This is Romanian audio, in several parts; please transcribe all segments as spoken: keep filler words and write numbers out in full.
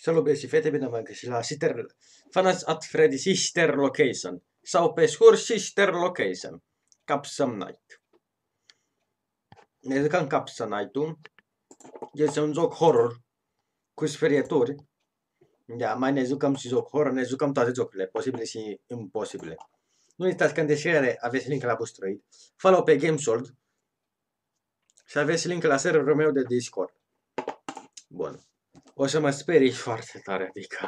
Salut băieți și fete, bine v-am găsit la Sister Fans at Freddy Sister Location sau pe scurt Sister Location Capsule Night. Ne jucăm Capsule Night-ul. Este un joc horror cu sperieturi. Da, mai ne jucăm și joc horror, ne jucăm toate jocurile, posibile și imposibile. Nu uitați că în descriere aveți link la Boosteroid, follow pe GameSword și aveți link la serverul meu de Discord. Bun. O să mă sperii foarte tare, adică...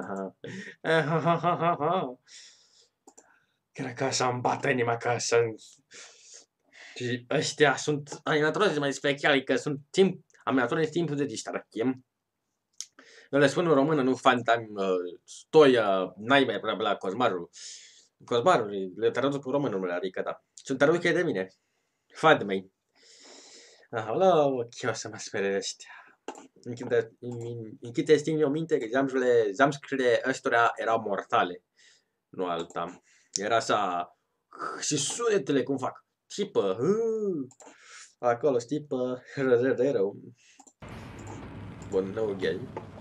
Cred că să-mi bată inima că să... Și ăștia sunt animatori mai speciali, că sunt timp... animatori în timpul de distracție. Eu le spun în română, nu Fantam, uh, Stoia, Nightmare, până la Cosmarul. Cosmarul, le traduc în română numele, adică da. Sunt traduce de mine. Fan de mei. La ochi, o să mă spere ăștia. Închide sting o minte că zamșurile, zamșurile ăstora erau mortale. Nu alta. Era așa... Și sunetele cum fac. Tipă. Acolo, tipă. Rău. Bun, nu gay.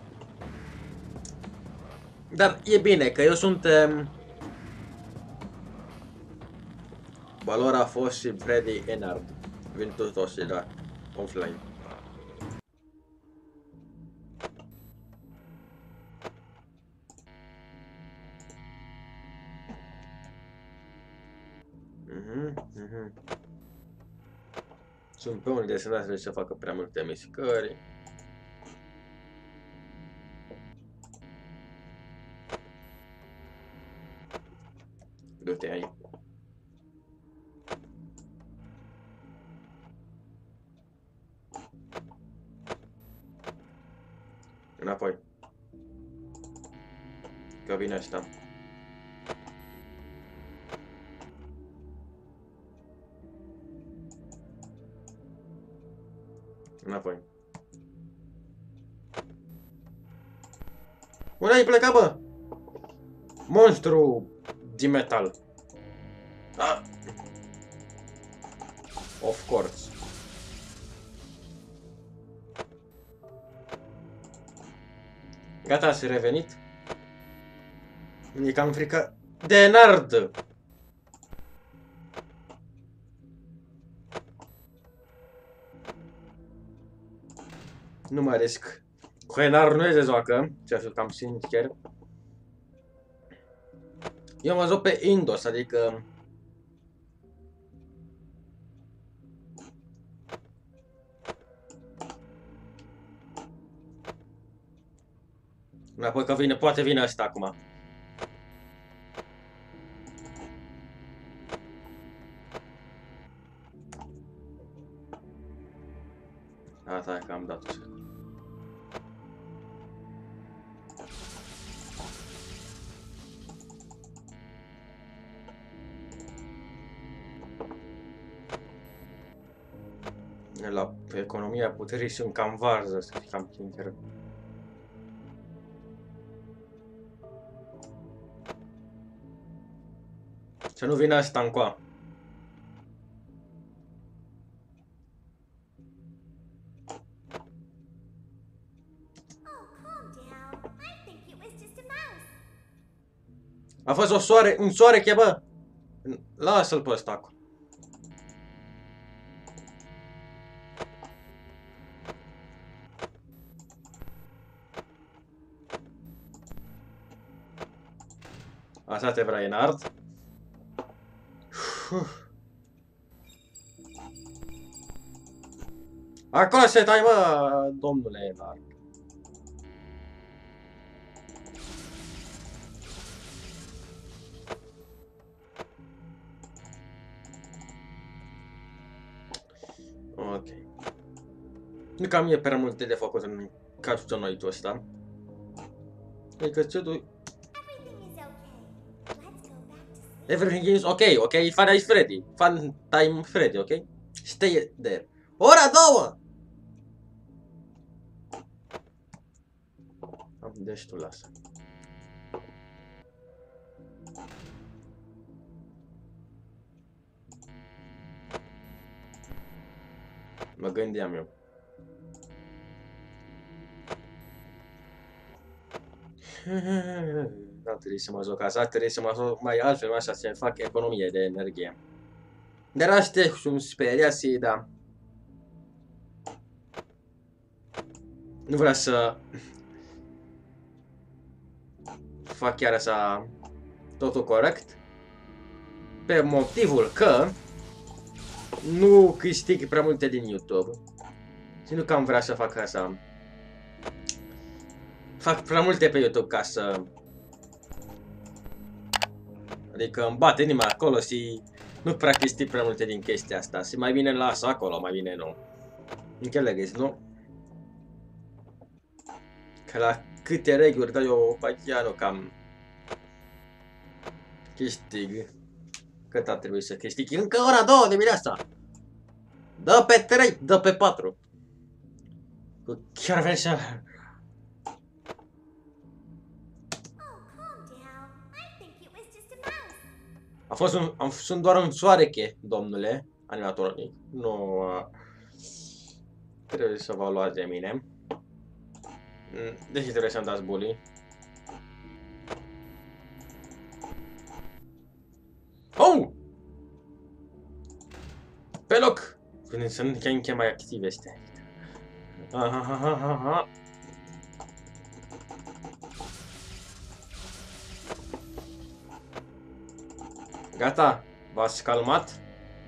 Dar e bine că eu sunt... Um... Valora a fost și Freddy Enard. Vin toți la offline. Mhm, mhm. Sunt pe unii desenați să facă prea multe mișcări. Du-te aici. Înapoi. Că vine ăsta. Înapoi. Unde ai plecat, bă? Monstru din metal. Ah. Of course. Gata, ați revenit? Mi-e cam frică de Enard. Nu mă risc. Cu Enard nu e de joacă, ce-a fi cam sincer. Eu mă joc pe Indos, adică... Înapoi că vine, poate vine ăsta acum. Asta e că am dat-o. La economia puterii sunt cam varză, să fii cam sincer. Să nu vină asta încoa. A fost o soare, un soare, bă! Lasă-l pe ăsta acolo. Așa te vrea, Enard. Acolo se tai, mă, domnule Enard. Ok. Nu cam e prea multe de făcut în cazul noitul ăsta. Adică ce du... Everything is okay, okay? Fun is Freddy. Fun time Freddy, okay? Stay there. Ora două! Deci tu lasă. Mă gândeam eu. Nu trebuie să mă joc așa, trebuie să mă joc mai altfel, așa să fac economie de energie. Dar asta sunt speriații, da. Nu vreau să fac chiar așa totul corect. Pe motivul că nu câștig prea multe din YouTube. Și nu că am vrea să fac așa. Fac prea multe pe YouTube ca să... Adică îmi bate inima acolo și nu prea câștig prea multe din chestia asta. Și mai bine las acolo, mai bine nu. Înțelegeți, nu? Că la câte reguli dau eu pe nu cam câștig. Cât ar trebui să câștig? Încă ora două dimineața! Dă pe trei, dă pe patru. Chiar vrei să... A fost un, am, sunt doar un soareche, domnule animatoronic. Nu... Uh, trebuie să vă luați de mine. Deci trebuie să-mi dați bully. Oh! Pe loc! Când sunt încă mai active astea. Ahahaha. Gata, v-ați calmat?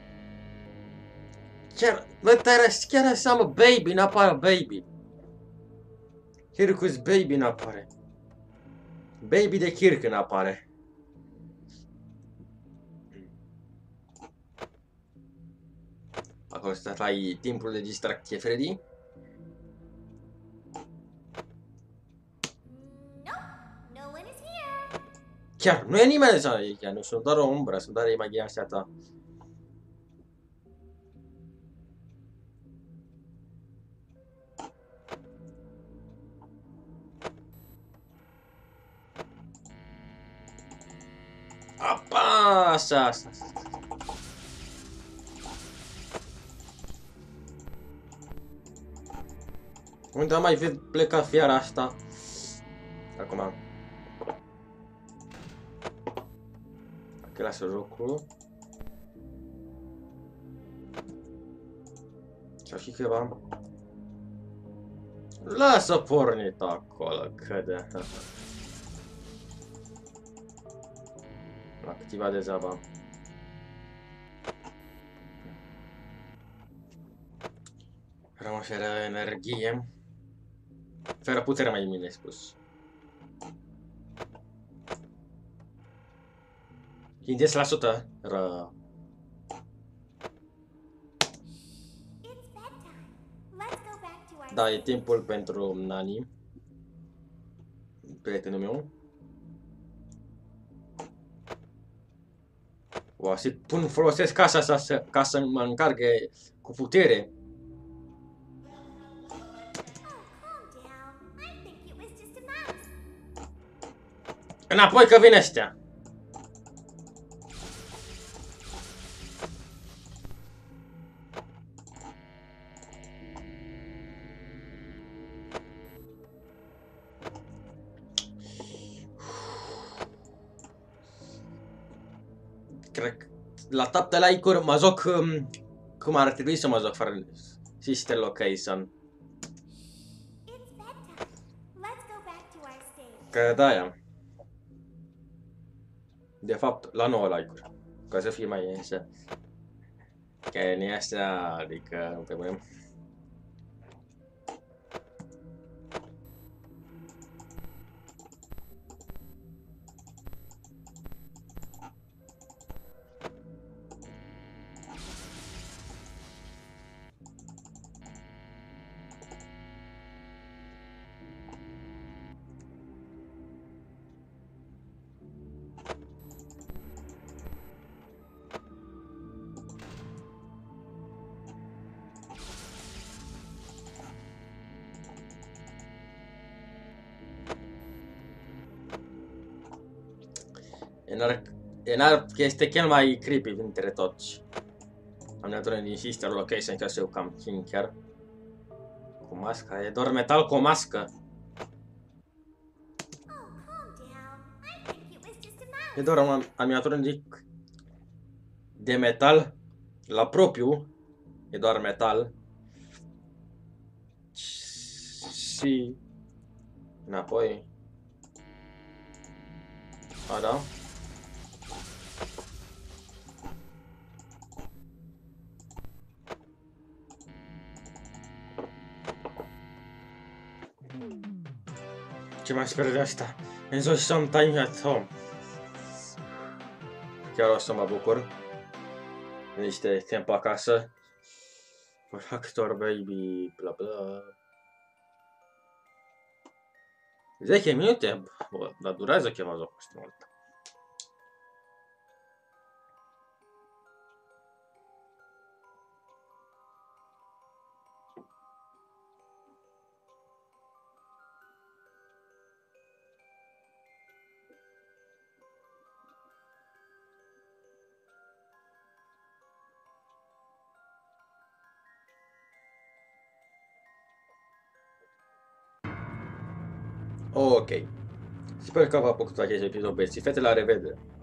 Chiar, bă, tăi, chiar așa, mă, baby, n-apare baby. Kirkus baby n-apare. Baby de Kirk n-apare. Acolo stai timpul de distracție, Freddy. Chiar, nu e nimeni aici, nu sunt doar o umbră, sunt doar imaginația ta. Apa, așa, așa. Unde am mai ved pleca fiara asta? Acum. Că lasă jocul. Sau și ceva. Lasă pornit acolo, că de... Activa degeaba. Rămân fără energie. Fără putere, mai bine spus. cincizeci la sută ră... Da, e timpul pentru Nani. Prietenul meu. O, să pun, folosesc casa asta ca să mă încarce cu putere. Înapoi că vine ăștia. Cred că la tap de like-uri mă joc um, cum ar trebui să mă joc fără Sister Location. Că de-aia. De fapt, la nouă like-uri. Ca să fie mai așa. Că nu e așa, adică, pe bune. Enarp este cel mai creepy dintre toți. Am nevoie din Sister Location, ca să eu cam țin chiar. Cu masca, e doar metal cu o mască. E doar un animatronic de metal, la propriu, e doar metal. Și înapoi. A, da? Ce mai sper de asta? Enjoy some time at home. Chiar o să mă bucur. Niște timp acasă. Factor baby, bla bla. zece minute? Bă, dar durează ceva jocul ăsta mult. Ok. Sper că v-a plăcut acest episod, băieți. Fete, la revedere!